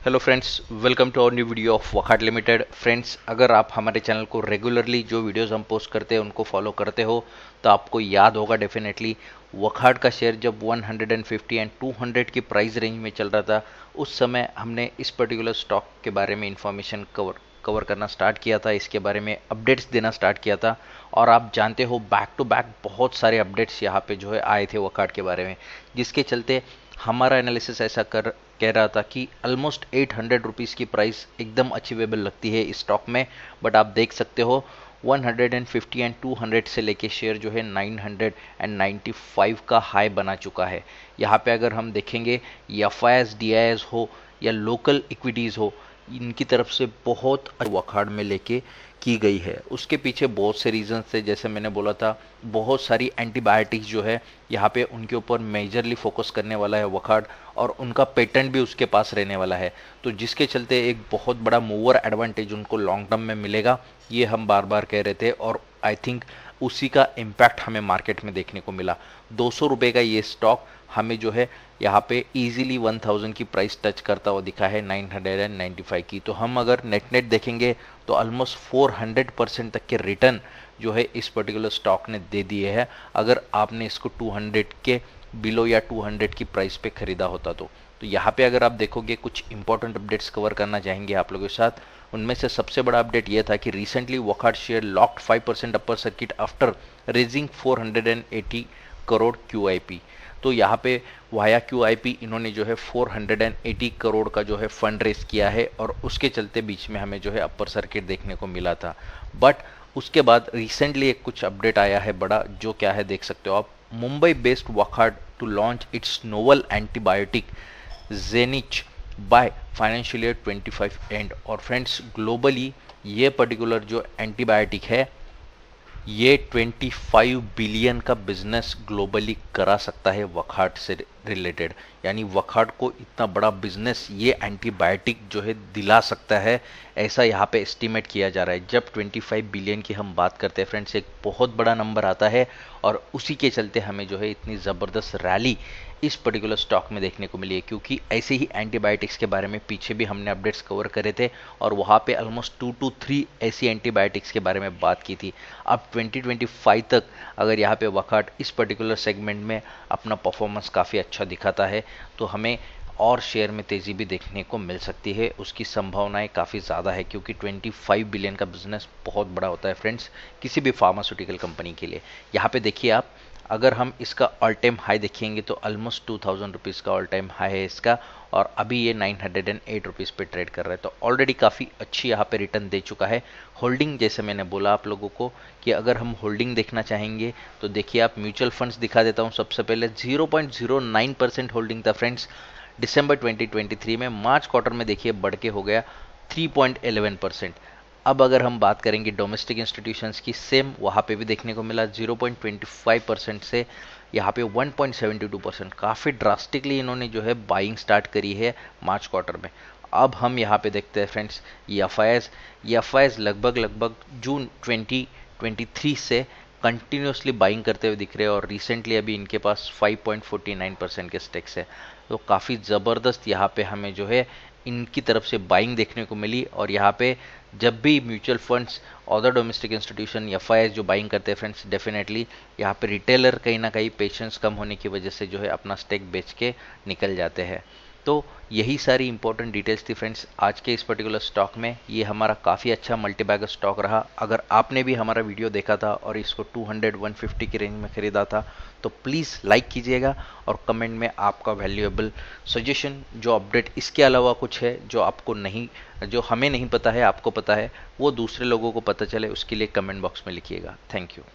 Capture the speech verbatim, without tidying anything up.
Hello friends, welcome to our new video of Wockhardt limited. Friends, अगर आप हमारे channel को रेगुलरली जो वीडियोस हम पोस्ट करते हैं उनको फॉलो करते हो तो आपको याद होगा डेफिनेटली वखाट का शेयर जब एक सौ पचास एंड दो सौ की प्राइस रेंज में चल रहा था, उस समय हमने इस पर्टिकुलर स्टॉक के बारे में इंफॉर्मेशन कवर कवर करना स्टार्ट किया था, इसके बारे में अपडेट्स देना स्टार्ट किया था। और आप जानते हो बैक टू बैक बहुत सारे अपडेट्स यहाँ पे जो है आए थे वखाट के बारे में, जिसके चलते हमारा एनालिसिस ऐसा कर कह रहा था कि ऑलमोस्ट एट हंड्रेड रुपीज़ की प्राइस एकदम अचीवेबल लगती है इस स्टॉक में। बट आप देख सकते हो एक सौ पचास एंड दो सौ से लेके शेयर जो है नौ सौ पचानवे का हाई बना चुका है। यहाँ पे अगर हम देखेंगे F I S D I S हो या लोकल इक्विटीज़ हो, इनकी तरफ से बहुत वखाड़ में लेके की गई है। उसके पीछे बहुत से रीजंस थे, जैसे मैंने बोला था बहुत सारी एंटीबायोटिक्स जो है यहाँ पे उनके ऊपर मेजरली फोकस करने वाला है वखाड़, और उनका पेटेंट भी उसके पास रहने वाला है, तो जिसके चलते एक बहुत बड़ा मूवर एडवांटेज उनको लॉन्ग टर्म में मिलेगा, ये हम बार बार कह रहे थे। और आई थिंक उसी का इम्पैक्ट हमें मार्केट में देखने को मिला। दो सौ रुपये का ये स्टॉक हमें जो है यहाँ पे इजीली वन थाउज़ेंड की प्राइस टच करता हुआ दिखा है, नाइन हंड्रेड नाइन्टी फाइव की। तो हम अगर नेट नेट देखेंगे तो ऑलमोस्ट फोर हंड्रेड परसेंट तक के रिटर्न जो है इस पर्टिकुलर स्टॉक ने दे दिए हैं, अगर आपने इसको टू हंड्रेड के बिलो या टू हंड्रेड की प्राइस पे खरीदा होता तो। तो यहाँ पे अगर आप देखोगे कुछ इंपॉर्टेंट अपडेट्स कवर करना चाहेंगे आप लोगों के साथ। उनमें से सबसे बड़ा अपडेट यह था कि recently Wockhardt share locked five percent upper circuit after raising four hundred eighty crore Q I P. तो यहाँ पे वाया क्यू आई पी इन्होंने जो है फोर हंड्रेड एटी करोड़ का जो है फंड रेस किया है, और उसके चलते बीच में हमें जो है अपर सर्किट देखने को मिला था। बट उसके बाद रिसेंटली एक कुछ अपडेट आया है बड़ा, जो क्या है देख सकते हो आप। Mumbai based Wockhardt to launch its novel antibiotic Zaynich by financial year twenty five end. और फ्रेंड्स, ग्लोबली ये पर्टिकुलर जो एंटीबायोटिक है ये पच्चीस बिलियन का बिजनेस ग्लोबली करा सकता है वखाट से रिलेटेड। यानी वखाट को इतना बड़ा बिजनेस ये एंटीबायोटिक जो है दिला सकता है, ऐसा यहाँ पे एस्टीमेट किया जा रहा है। जब पच्चीस बिलियन की हम बात करते हैं फ्रेंड्स, एक बहुत बड़ा नंबर आता है, और उसी के चलते हमें जो है इतनी ज़बरदस्त रैली इस पर्टिकुलर स्टॉक में देखने को मिली है। क्योंकि ऐसे ही एंटीबायोटिक्स के बारे में पीछे भी हमने अपडेट्स कवर करे थे, और वहाँ पे ऑलमोस्ट टू टू थ्री ऐसी एंटीबायोटिक्स के बारे में बात की थी। अब ट्वेंटी ट्वेंटी फाइव तक अगर यहाँ पे वखाट इस पर्टिकुलर सेगमेंट में अपना परफॉर्मेंस काफ़ी अच्छा दिखाता है, तो हमें और शेयर में तेज़ी भी देखने को मिल सकती है। उसकी संभावनाएं काफ़ी ज़्यादा है, क्योंकि पच्चीस बिलियन का बिजनेस बहुत बड़ा होता है फ्रेंड्स किसी भी फार्मास्यूटिकल कंपनी के लिए। यहाँ पे देखिए आप, अगर हम इसका ऑल टाइम हाई देखेंगे तो ऑलमोस्ट टू थाउजेंड रुपीज़ का ऑल टाइम हाई है इसका, और अभी ये नाइन हंड्रेड एट रुपीज़ पे ट्रेड कर रहा है। तो ऑलरेडी काफ़ी अच्छी यहाँ पे रिटर्न दे चुका है। होल्डिंग, जैसे मैंने बोला आप लोगों को कि अगर हम होल्डिंग देखना चाहेंगे तो देखिए आप, म्यूचुअल फंड्स दिखा देता हूँ। सबसे पहले zero point zero nine percent holding था friends December twenty twenty three में। मार्च क्वार्टर में देखिए बढ़ के हो गया थ्री पॉइंट इलेवन परसेंट। अब अगर हम बात करेंगे डोमेस्टिक इंस्टीट्यूशंस की, सेम वहाँ पे भी देखने को मिला zero point two five percent से यहाँ पे one point seven two percent. काफ़ी ड्रास्टिकली इन्होंने जो है बाइंग स्टार्ट करी है मार्च क्वार्टर में। अब हम यहाँ पे देखते हैं फ्रेंड्स, ये एफ आई एस ये एफ आई एस लगभग लगभग जून ट्वेंटी ट्वेंटी थ्री से कंटिन्यूसली बाइंग करते हुए दिख रहे हैं, और रिसेंटली अभी इनके पास five point four nine percent के स्टेक्स है। तो काफ़ी ज़बरदस्त यहाँ पे हमें जो है इनकी तरफ से बाइंग देखने को मिली। और यहाँ पे जब भी mutual funds, other domestic institution, F I S जो बाइंग करते हैं फ्रेंड्स, डेफिनेटली यहाँ पे रिटेलर कहीं ना कहीं पेशेंस कम होने की वजह से जो है अपना स्टेक बेच के निकल जाते हैं। तो यही सारी इंपॉर्टेंट डिटेल्स थी फ्रेंड्स आज के इस पर्टिकुलर स्टॉक में। ये हमारा काफ़ी अच्छा मल्टीबैगर स्टॉक रहा। अगर आपने भी हमारा वीडियो देखा था और इसको टू हंड्रेड वन फिफ्टी की रेंज में खरीदा था तो प्लीज़ लाइक कीजिएगा, और कमेंट में आपका वैल्यूएबल सजेशन, जो अपडेट इसके अलावा कुछ है जो आपको नहीं, जो हमें नहीं पता है आपको पता है, वो दूसरे लोगों को पता चले, उसके लिए कमेंट बॉक्स में लिखिएगा। Thank you.